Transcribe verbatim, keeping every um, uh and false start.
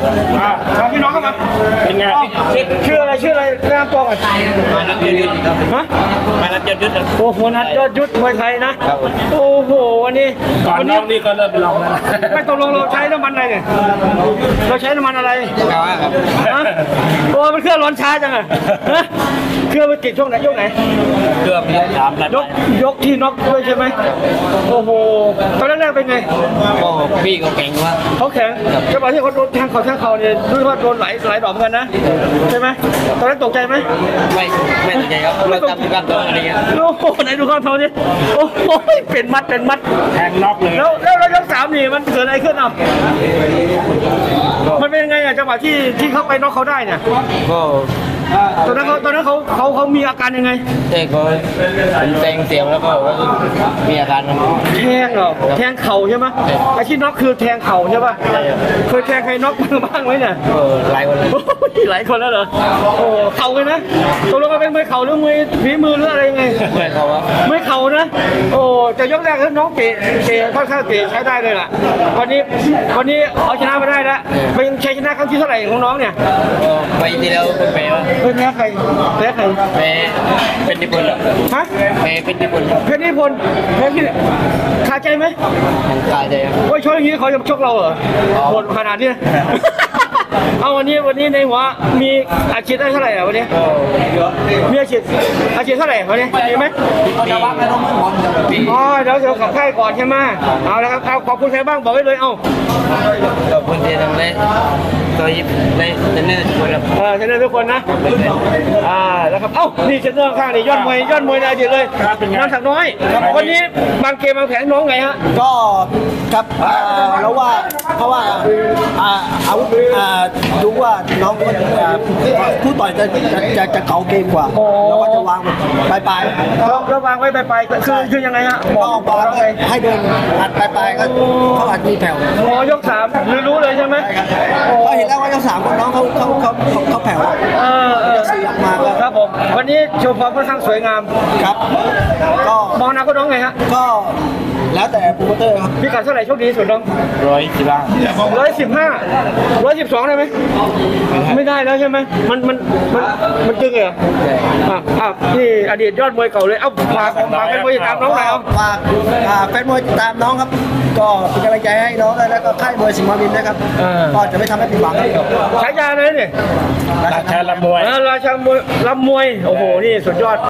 ครับพี่น้องเข้ามาเป็นไงชื่ออะไรชื่ออะไรแนะนำตัวก่อนมานัดยอดยุทธฮะมานัดยอดยุทธโอ้โหนัดยอดยุทธมวยไทยนะโอ้โหวันนี้ก่อนน้องนี่ก็เริ่มไปลองแล้วไม่ตกลงเราใช้น้ำมันอะไรเนี่ยเราใช้น้ำมันอะไรครับโอ้มันเครื่องร้อนช้าจังอะเครื่องมันติดช่วงไหนยกไหนเครื่องสามยกยกที่น็อกด้วยใช่ไหมโอ้โหตอนแรกๆเป็นไงพี่เขาแข็งวะเขาแข็งจังหวะที่เขาโดนแทงเข่าแทงเข่าเนี่ยรู้ว่าโดนไหลไหลดอกกันนะใช่ไหมตอนนั้นตกใจไหมไม่ไม่ตกใจครับเราทำการตัวอะไรเงี้ยโอ้โหไหนดูข้อเท้าดิโอ้โหเป็นมัดเป็นมัดแทงน็อกเลยแล้วแล้วยกสามนี่มันเกิดอะไรขึ้นอ่ะมันเป็นยังไงอ่ะจังหวะที่ที่เขาไปน็อกเขาได้เนี่ยก็ตอนนั้นเขาตอนนั้นเขาเขาเขามีอาการยังไงเจ๊ก็แทงเสียงแล้วก็มีอาการแทงเหรอแทงเข่าใช่ไหมไอ้ที่น็อกคือแทงเข่าใช่ป่ะเคยแทงใครน็อกบ้างไหมเนี่ยหลายคนเลยหลายคนแล้วเหรอโอ้เข่าเลยนะตกลงว่าเป็นมวยเข่าหรือมวยฝีมือหรืออะไรยังไงมวยเข่าครับมวยเข่านะโอ้แต่ยกแรกน้องเตะเตะค่อนข้างเตะใช้ได้เลยล่ะวันนี้วันนี้เอาชนะมาได้แล้วเป็นชัยชนะครั้งที่เท่าไหร่ของน้องเนี่ยไปที่แล้วเป็นแพ้เป็นแพ้ใครแพ้ใครแพ้เป็นนิพนธ์ฮะแพ้เป็นนิพนธ์เพชรนิพนธ์แพ้ที่ขาดใจไหมขาดใจครับโอ้ยชกอย่างนี้เขาจะชกเราเหรอหมดขนาดนี้เอาวันนี้วันนี้ในหัวมีอาชีพได้เท่าไหร่อ่ะวันนี้มีอาชีพอาชีพเท่าไหร่วันนี้มีไหมอ๋อเดี๋ยวเดี๋ยวขับค่ายก่อนใช่ไหมเอาแล้วครับขอบคุณใครบ้างบอกไว้เลยเอาขอบคุณที่ทำเลยตัวยิบเลยเทรนเนอร์ทุกคนครับเออเทรนเนอร์ทุกคนนะอ่าแล้วครับเอ้านี่เทรนเนอร์ข้างนี่ยอดมวยยอดมวยนายเดียเลยน้องถักน้อยวันนี้บางเกมบางแผนน้องไงฮะก็ครับแล้วว่าเพราะว่าอาวุธดูว่าน้องผู้ต่อยจะจะจะเก่าเกมกว่าแล้วก็จะวางปลายปลายแล้ววางไว้ปลายปลายคือคือยังไงฮะบอกบอกให้เดินอัดปลายปลายก็เขาอาจมีแผ่วโอ้ยกสามรู้เลยใช่ไหมพอเห็นแล้วว่ายกสามคนน้องเขาเขาเขาเขาแผ่วเออเออมาครับผมวันนี้โชว์ฟอร์มค่อนข้างสวยงามครับก็มองหน้าก็น้องไงฮะก็แล้วแต่โปรโมเตอร์ครับพี่กัดเท่าไหร่โชคดีสุดน้องร้อยสิบห้าร้อยสิบห้าร้อยสิบสองได้ไหมไม่ได้แล้วใช่ไหมมันมันมันมันจึงเหรออ่ะอ่ะนี่อดีตยอดมวยเก่าเลยเอ้าฝากฝากแฟนมวยตามน้องหน่อยเอาฝากแฟนมวยตามน้องครับก็เป็นกำลังใจให้น้องแล้วก็ค่ายมวยสิงห์มาวินนะครับก็จะไม่ทำให้ผิดหวังฉายาเลยเนี่ยราชาลำมวยราชาลำมวยลำมวยโอ้โหนี่สุดยอด